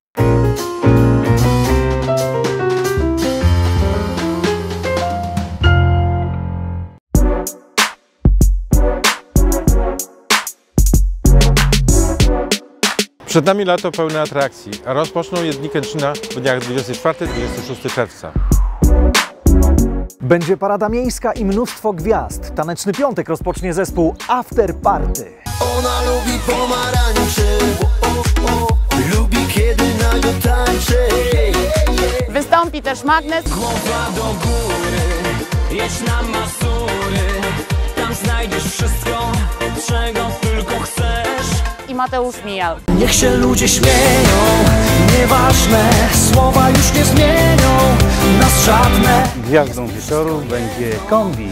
Przed nami lato pełne atrakcji, a rozpoczną je dni Kętrzyna w dniach 24-26 czerwca. Będzie parada miejska i mnóstwo gwiazd. Taneczny piątek rozpocznie zespół After Party. Ona lubi pomarańcze, lubi kiedy nago tańczy. Wystąpi też Magnes. Głowa do góry, jedź na Masury, tam znajdziesz wszystko, czego tylko chcesz. I Mateusz Mijal. Niech się ludzie śmieją, nieważne, słowa już nie zmienią nas żadne. Gwiazdą wieczoru będzie kombi.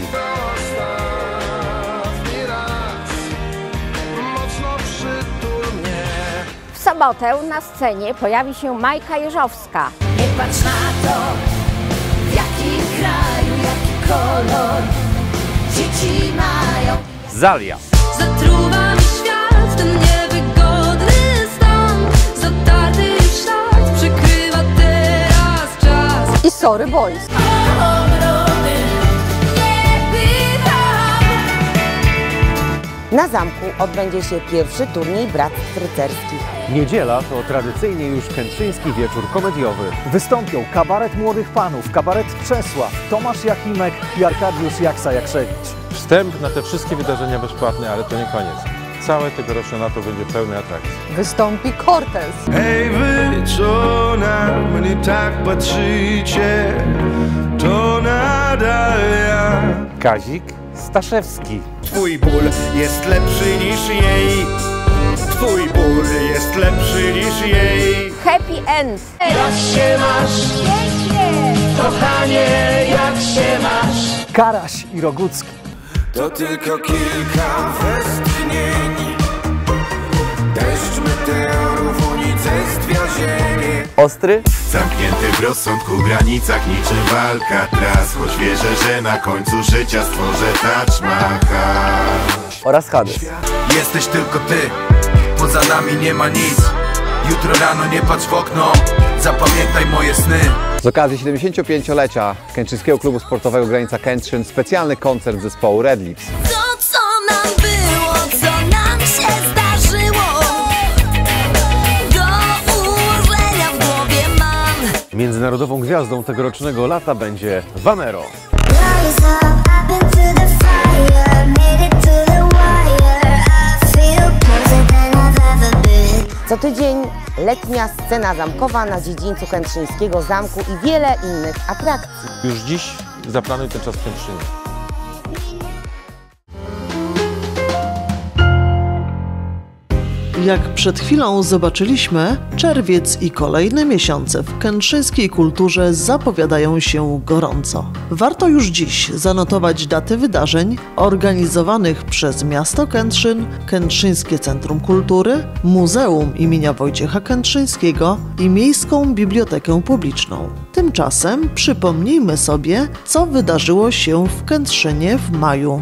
W sobotę na scenie pojawi się Majka Jeżowska. Nie patrz na to, w jakim kraju, jaki kolor dzieci mają. Zalia. Zatruwa mi świat, ten niewygodny stan. Zatarty już ślad, przykrywa teraz czas. I Sorry Boys. Na zamku odbędzie się pierwszy turniej bractw rycerskich. Niedziela to tradycyjnie już kętrzyński wieczór komediowy. Wystąpią kabaret młodych panów, kabaret Czesław, Tomasz Jachimek i Arkadiusz Jaksa-Jakszewicz. Wstęp na te wszystkie wydarzenia bezpłatny, ale to nie koniec. Całe tegoroczne lato będzie pełne atrakcji. Wystąpi Cortez. Hej wy, co na mnie tak patrzycie, to nadal ja. Kazik Staszewski. Twój ból jest lepszy niż jej. Twój ból jest lepszy niż jej. Happy End. Jak się masz, kochanie, jak się masz? Karaś i Rogucki. To tylko kilka westchnień. Deszcz meteorów, unicestwia ziemię. Ostry. Zamknięty w rozsądku granicach niczym walka tras. Choć wierzę, że na końcu życia stworzę Taj Mahal. Oraz Hades. Jesteś tylko ty, poza nami nie ma nic. Jutro rano nie patrz w okno, zapamiętaj moje sny. Z okazji 75-lecia Kętrzyńskiego Klubu Sportowego Granica Kętrzyn specjalny koncert zespołu Red Lips. To, co nam było, co nam się zdarzyło, do ułożenia w głowie mam. Międzynarodową gwiazdą tegorocznego lata będzie Vanero. Co tydzień letnia scena zamkowa na dziedzińcu Kętrzyńskiego Zamku i wiele innych atrakcji. Już dziś zaplanuj ten czas w Kętrzynie. Jak przed chwilą zobaczyliśmy, czerwiec i kolejne miesiące w kętrzyńskiej kulturze zapowiadają się gorąco. Warto już dziś zanotować daty wydarzeń organizowanych przez miasto Kętrzyn, Kętrzyńskie Centrum Kultury, Muzeum imienia Wojciecha Kętrzyńskiego i Miejską Bibliotekę Publiczną. Tymczasem przypomnijmy sobie, co wydarzyło się w Kętrzynie w maju.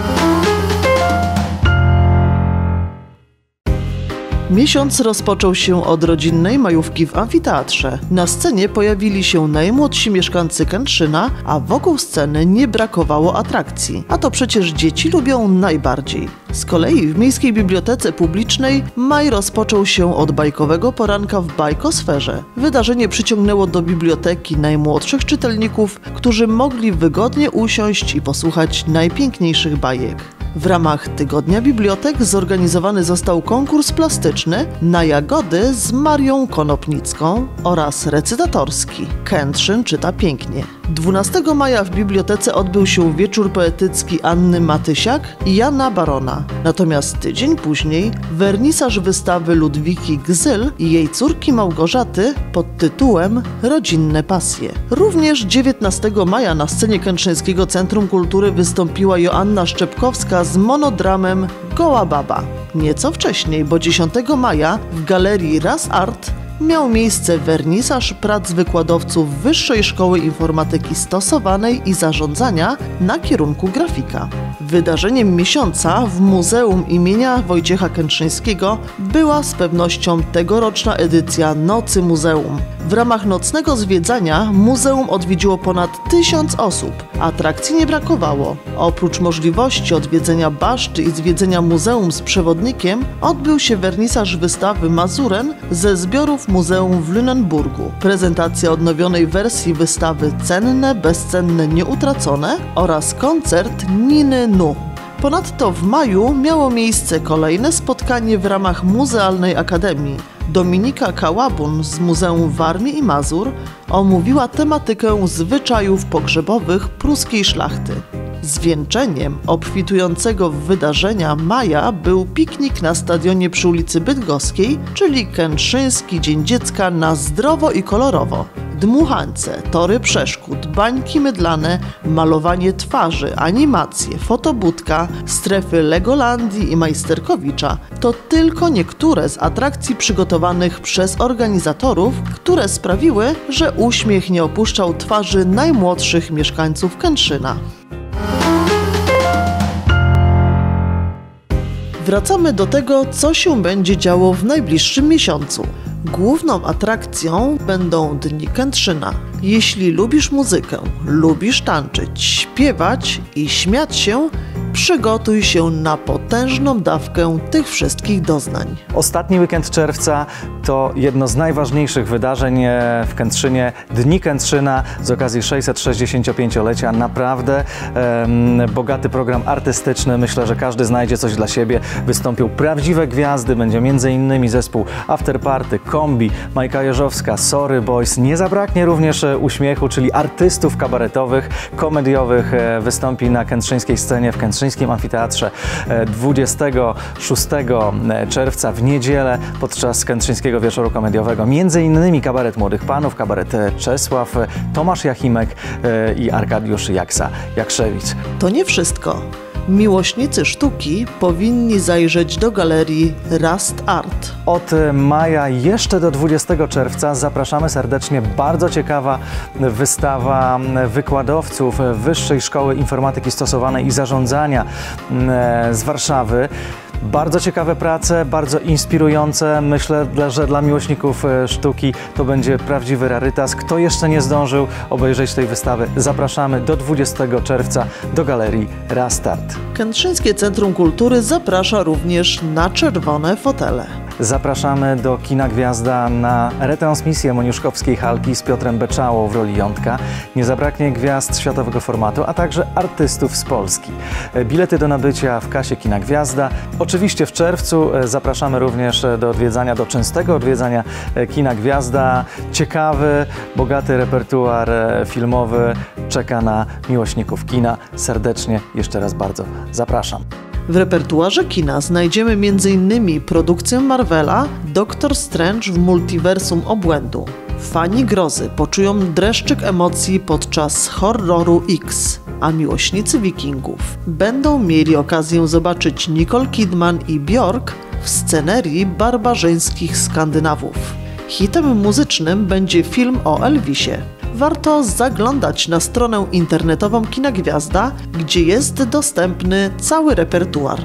Miesiąc rozpoczął się od rodzinnej majówki w amfiteatrze. Na scenie pojawili się najmłodsi mieszkańcy Kętrzyna, a wokół sceny nie brakowało atrakcji. A to przecież dzieci lubią najbardziej. Z kolei w Miejskiej Bibliotece Publicznej maj rozpoczął się od bajkowego poranka w bajkosferze. Wydarzenie przyciągnęło do biblioteki najmłodszych czytelników, którzy mogli wygodnie usiąść i posłuchać najpiękniejszych bajek. W ramach Tygodnia Bibliotek zorganizowany został konkurs plastyczny na jagody z Marią Konopnicką oraz recytatorski Kętrzyn czyta pięknie. 12 maja w bibliotece odbył się wieczór poetycki Anny Matysiak i Jana Barona. Natomiast tydzień później wernisaż wystawy Ludwiki Gzyl i jej córki Małgorzaty pod tytułem Rodzinne pasje. Również 19 maja na scenie Kętrzyńskiego Centrum Kultury wystąpiła Joanna Szczepkowska z monodramem Goła Baba. Nieco wcześniej, bo 10 maja w galerii Raz Art miał miejsce wernisaż prac wykładowców Wyższej Szkoły Informatyki Stosowanej i Zarządzania na kierunku grafika. Wydarzeniem miesiąca w Muzeum imienia Wojciecha Kętrzyńskiego była z pewnością tegoroczna edycja Nocy Muzeum. W ramach nocnego zwiedzania muzeum odwiedziło ponad 1000 osób. Atrakcji nie brakowało. Oprócz możliwości odwiedzenia baszty i zwiedzenia muzeum z przewodnikiem, odbył się wernisaż wystawy Mazuren ze zbiorów muzeum w Lüneburgu, prezentacja odnowionej wersji wystawy Cenne, bezcenne, nieutracone oraz koncert Niny Nu. Ponadto w maju miało miejsce kolejne spotkanie w ramach Muzealnej Akademii. Dominika Kałabun z Muzeum Warmii i Mazur omówiła tematykę zwyczajów pogrzebowych pruskiej szlachty. Zwieńczeniem obfitującego w wydarzenia maja był piknik na stadionie przy ulicy Bydgoskiej, czyli Kętrzyński Dzień Dziecka na zdrowo i kolorowo. Dmuchańce, tory przeszkód, bańki mydlane, malowanie twarzy, animacje, fotobudka, strefy Legolandii i Majsterkowicza to tylko niektóre z atrakcji przygotowanych przez organizatorów, które sprawiły, że uśmiech nie opuszczał twarzy najmłodszych mieszkańców Kętrzyna. Wracamy do tego, co się będzie działo w najbliższym miesiącu. Główną atrakcją będą Dni Kętrzyna. Jeśli lubisz muzykę, lubisz tańczyć, śpiewać i śmiać się, przygotuj się na potężną dawkę tych wszystkich doznań. Ostatni weekend czerwca to jedno z najważniejszych wydarzeń w Kętrzynie. Dni Kętrzyna z okazji 665-lecia. Naprawdę bogaty program artystyczny. Myślę, że każdy znajdzie coś dla siebie. Wystąpią prawdziwe gwiazdy. Będzie m.in. zespół Afterparty, Kombi, Majka Jeżowska, Sorry Boys. Nie zabraknie również uśmiechu, czyli artystów kabaretowych, komediowych. Wystąpi na kętrzyńskiej scenie w Kętrzyńskim Amfiteatrze 26 czerwca w niedzielę podczas Kętrzyńskiego Wieczoru Komediowego. Między innymi kabaret Młodych Panów, kabaret Czesław, Tomasz Jachimek i Arkadiusz Jakszewicz. To nie wszystko. Miłośnicy sztuki powinni zajrzeć do galerii Rust Art. Od maja jeszcze do 20 czerwca zapraszamy serdecznie. Bardzo ciekawa wystawa wykładowców Wyższej Szkoły Informatyki Stosowanej i Zarządzania z Warszawy. Bardzo ciekawe prace, bardzo inspirujące. Myślę, że dla miłośników sztuki to będzie prawdziwy rarytas. Kto jeszcze nie zdążył obejrzeć tej wystawy, zapraszamy do 20 czerwca do galerii Rust Art. Kętrzyńskie Centrum Kultury zaprasza również na czerwone fotele. Zapraszamy do Kina Gwiazda na retransmisję moniuszkowskiej Halki z Piotrem Beczałą w roli Jątka. Nie zabraknie gwiazd światowego formatu, a także artystów z Polski. Bilety do nabycia w kasie Kina Gwiazda. Oczywiście w czerwcu zapraszamy również do odwiedzania, do częstego odwiedzania Kina Gwiazda. Ciekawy, bogaty repertuar filmowy czeka na miłośników kina. Serdecznie jeszcze raz bardzo zapraszam. W repertuarze kina znajdziemy m.in. produkcję Marvela Doktor Strange w multiversum obłędu. Fani grozy poczują dreszczyk emocji podczas horroru X, a miłośnicy wikingów będą mieli okazję zobaczyć Nicole Kidman i Björk w scenerii barbarzyńskich Skandynawów. Hitem muzycznym będzie film o Elvisie. Warto zaglądać na stronę internetową Kina Gwiazda, gdzie jest dostępny cały repertuar.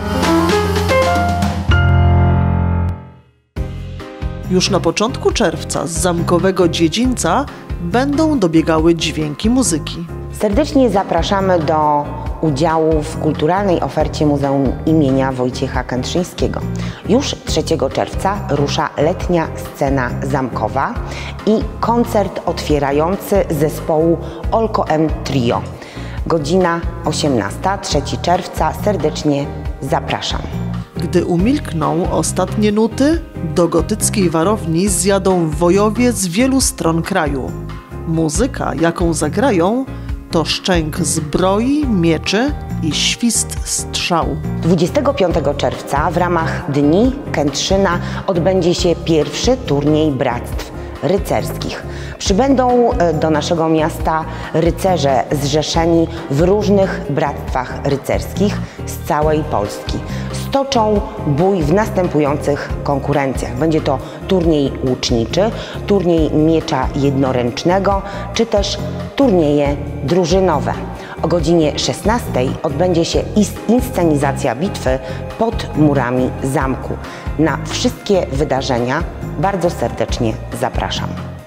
Już na początku czerwca z zamkowego dziedzińca będą dobiegały dźwięki muzyki. Serdecznie zapraszamy do udziału w kulturalnej ofercie Muzeum imienia Wojciecha Kętrzyńskiego. Już 3 czerwca rusza letnia scena zamkowa i koncert otwierający zespołu Olko M Trio. Godzina 18, 3 czerwca. Serdecznie zapraszam. Gdy umilkną ostatnie nuty, do gotyckiej warowni zjadą wojowie z wielu stron kraju. Muzyka, jaką zagrają, to szczęk zbroi, mieczy i świst strzał. 25 czerwca w ramach Dni Kętrzyna odbędzie się pierwszy turniej bractw rycerskich. Przybędą do naszego miasta rycerze zrzeszeni w różnych bractwach rycerskich z całej Polski. Stoczą bój w następujących konkurencjach. Będzie to turniej łuczniczy, turniej miecza jednoręcznego, czy też turnieje drużynowe. O godzinie 16 odbędzie się inscenizacja bitwy pod murami zamku. Na wszystkie wydarzenia bardzo serdecznie zapraszam.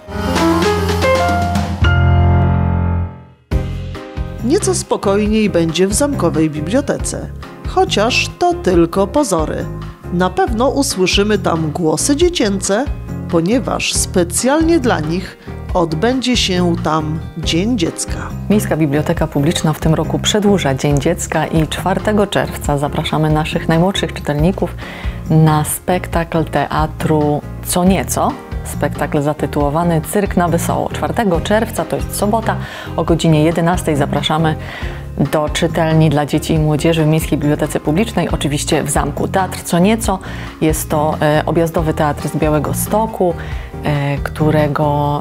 Nieco spokojniej będzie w zamkowej bibliotece, chociaż to tylko pozory. Na pewno usłyszymy tam głosy dziecięce, ponieważ specjalnie dla nich odbędzie się tam Dzień Dziecka. Miejska Biblioteka Publiczna w tym roku przedłuża Dzień Dziecka i 4 czerwca zapraszamy naszych najmłodszych czytelników na spektakl teatru Co Nieco. Spektakl zatytułowany Cyrk na Wesoło. 4 czerwca, to jest sobota, o godzinie 11 zapraszamy do czytelni dla dzieci i młodzieży w Miejskiej Bibliotece Publicznej, oczywiście w zamku. Teatr Co Nieco jest to objazdowy teatr z Białegostoku, którego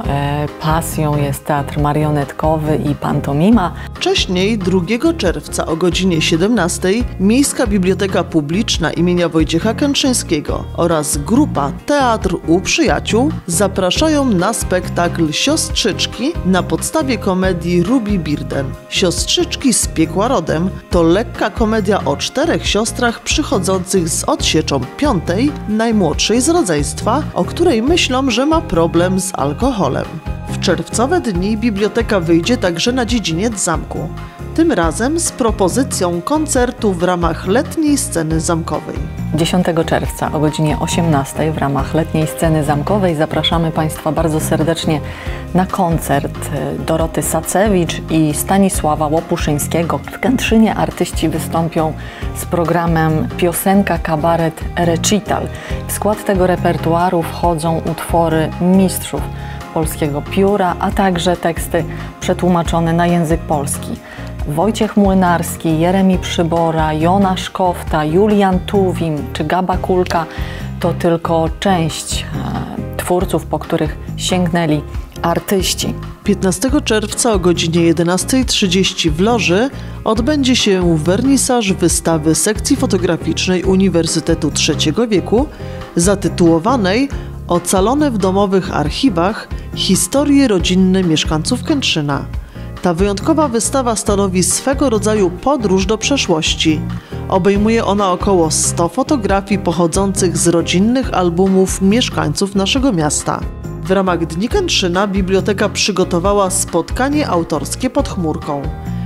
pasją jest teatr marionetkowy i pantomima. Wcześniej, 2 czerwca o godzinie 17 Miejska Biblioteka Publiczna imienia Wojciecha Kętrzyńskiego oraz grupa Teatr u Przyjaciół zapraszają na spektakl Siostrzyczki na podstawie komedii Ruby Birden. Siostrzyczki z piekła rodem to lekka komedia o 4 siostrach przychodzących z odsieczą 5, najmłodszej z rodzeństwa, o której myślą, że ma problem z alkoholem. W czerwcowe dni biblioteka wyjdzie także na dziedziniec zamku. Tym razem z propozycją koncertu w ramach letniej sceny zamkowej. 10 czerwca o godzinie 18 w ramach letniej sceny zamkowej zapraszamy Państwa bardzo serdecznie na koncert Doroty Sacewicz i Stanisława Łopuszyńskiego. W Kętrzynie artyści wystąpią z programem Piosenka, kabaret, recital. W skład tego repertuaru wchodzą utwory mistrzów polskiego pióra, a także teksty przetłumaczone na język polski. Wojciech Młynarski, Jeremi Przybora, Jonasz Kofta, Julian Tuwim czy Gaba Kulka to tylko część twórców, po których sięgnęli artyści. 15 czerwca o godzinie 11:30 w Loży odbędzie się wernisaż wystawy sekcji fotograficznej Uniwersytetu III wieku zatytułowanej Ocalone w domowych archiwach historie rodzinne mieszkańców Kętrzyna. Ta wyjątkowa wystawa stanowi swego rodzaju podróż do przeszłości. Obejmuje ona około 100 fotografii pochodzących z rodzinnych albumów mieszkańców naszego miasta. W ramach Dni Kętrzyna biblioteka przygotowała spotkanie autorskie pod chmurką.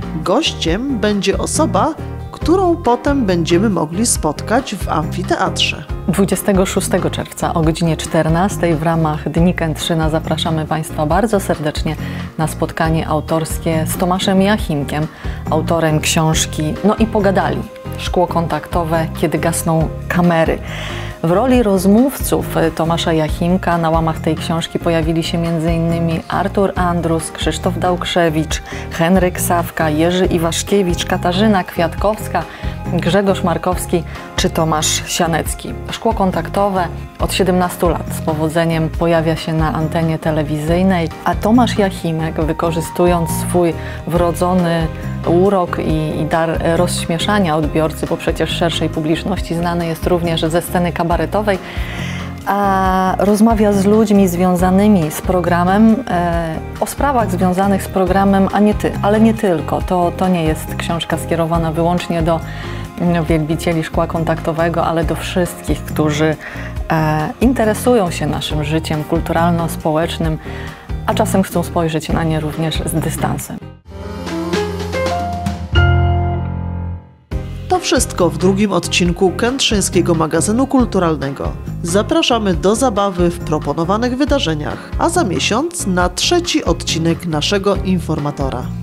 Gościem będzie osoba, którą potem będziemy mogli spotkać w amfiteatrze. 26 czerwca o godzinie 14 w ramach Dni Kętrzyna zapraszamy Państwa bardzo serdecznie na spotkanie autorskie z Tomaszem Jachimkiem, autorem książki No i pogadali. Szkło kontaktowe, kiedy gasną kamery. W roli rozmówców Tomasza Jachimka na łamach tej książki pojawili się m.in. Artur Andrus, Krzysztof Dałkrzewicz, Henryk Sawka, Jerzy Iwaszkiewicz, Katarzyna Kwiatkowska, Grzegorz Markowski czy Tomasz Sianecki. Szkło kontaktowe od 17 lat z powodzeniem pojawia się na antenie telewizyjnej, a Tomasz Jachimek, wykorzystując swój wrodzony urok i dar rozśmieszania odbiorcy, bo przecież szerszej publiczności znany jest również ze sceny kabaretowej, a rozmawia z ludźmi związanymi z programem, o sprawach związanych z programem, ale nie tylko. To nie jest książka skierowana wyłącznie do wielbicieli szkła kontaktowego, ale do wszystkich, którzy interesują się naszym życiem kulturalno-społecznym, a czasem chcą spojrzeć na nie również z dystansem. To wszystko w drugim odcinku Kętrzyńskiego Magazynu Kulturalnego. Zapraszamy do zabawy w proponowanych wydarzeniach, a za miesiąc na 3. odcinek naszego informatora.